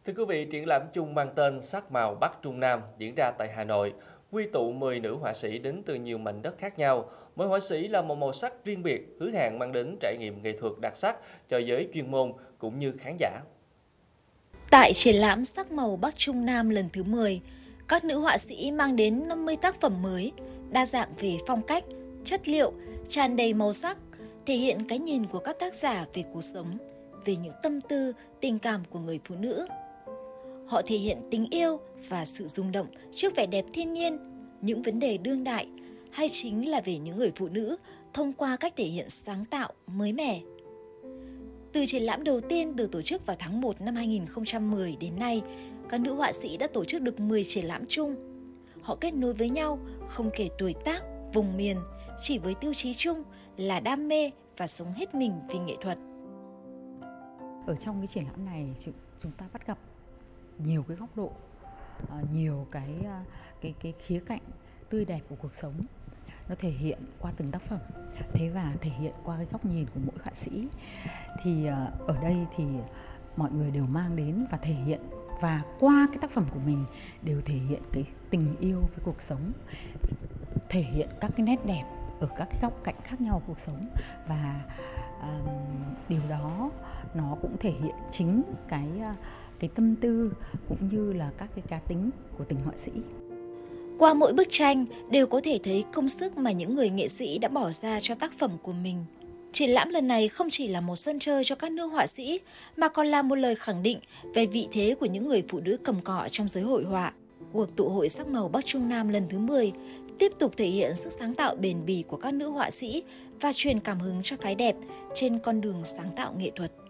Thưa quý vị, triển lãm chung mang tên Sắc màu Bắc Trung Nam diễn ra tại Hà Nội, quy tụ 10 nữ họa sĩ đến từ nhiều mảnh đất khác nhau. Mỗi họa sĩ là một màu sắc riêng biệt, hứa hẹn mang đến trải nghiệm nghệ thuật đặc sắc cho giới chuyên môn cũng như khán giả. Tại triển lãm Sắc màu Bắc Trung Nam lần thứ 10, các nữ họa sĩ mang đến 50 tác phẩm mới, đa dạng về phong cách, chất liệu, tràn đầy màu sắc, thể hiện cái nhìn của các tác giả về cuộc sống, về những tâm tư, tình cảm của người phụ nữ. Họ thể hiện tình yêu và sự rung động trước vẻ đẹp thiên nhiên, những vấn đề đương đại, hay chính là về những người phụ nữ thông qua cách thể hiện sáng tạo, mới mẻ. Từ triển lãm đầu tiên được tổ chức vào tháng 1 năm 2010 đến nay, các nữ họa sĩ đã tổ chức được 10 triển lãm chung. Họ kết nối với nhau không kể tuổi tác, vùng miền, chỉ với tiêu chí chung là đam mê và sống hết mình vì nghệ thuật. Ở trong cái triển lãm này chúng ta bắt gặp nhiều cái góc độ, nhiều cái khía cạnh tươi đẹp của cuộc sống. Nó thể hiện qua từng tác phẩm, thế và thể hiện qua cái góc nhìn của mỗi họa sĩ. Thì ở đây thì mọi người đều mang đến và thể hiện, và qua cái tác phẩm của mình đều thể hiện cái tình yêu với cuộc sống, thể hiện các cái nét đẹp ở các cái góc cạnh khác nhau của cuộc sống. Và điều đó nó cũng thể hiện chính cái tâm tư cũng như là các cái cá tính của từng họa sĩ. Qua mỗi bức tranh đều có thể thấy công sức mà những người nghệ sĩ đã bỏ ra cho tác phẩm của mình. Triển lãm lần này không chỉ là một sân chơi cho các nữ họa sĩ, mà còn là một lời khẳng định về vị thế của những người phụ nữ cầm cọ trong giới hội họa. Cuộc tụ hội Sắc màu Bắc Trung Nam lần thứ 10 tiếp tục thể hiện sức sáng tạo bền bỉ của các nữ họa sĩ và truyền cảm hứng cho phái đẹp trên con đường sáng tạo nghệ thuật.